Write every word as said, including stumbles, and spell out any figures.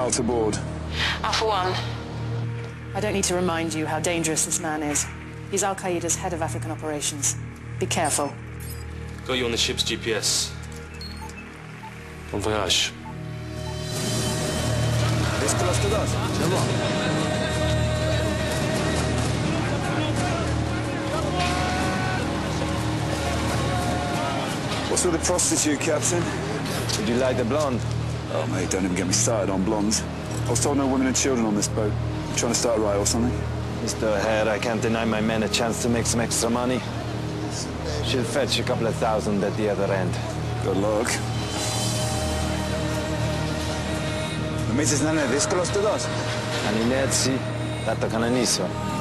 file to board? Alpha One. I don't need to remind you how dangerous this man is. He's Al-Qaeda's head of African operations. Be careful. Got you on the ship's G P S. Bon voyage. What's with the prostitute, Captain? Did you like the blonde? Oh, mate, don't even get me started on blondes. I was told no women and children on this boat. You trying to start a riot or something? Mister O'Hare, I can't deny my men a chance to make some extra money. She'll fetch a couple of thousand at the other end. Good luck. Non mi dices nada de disco los dedos? An inerzi, dato cananiso.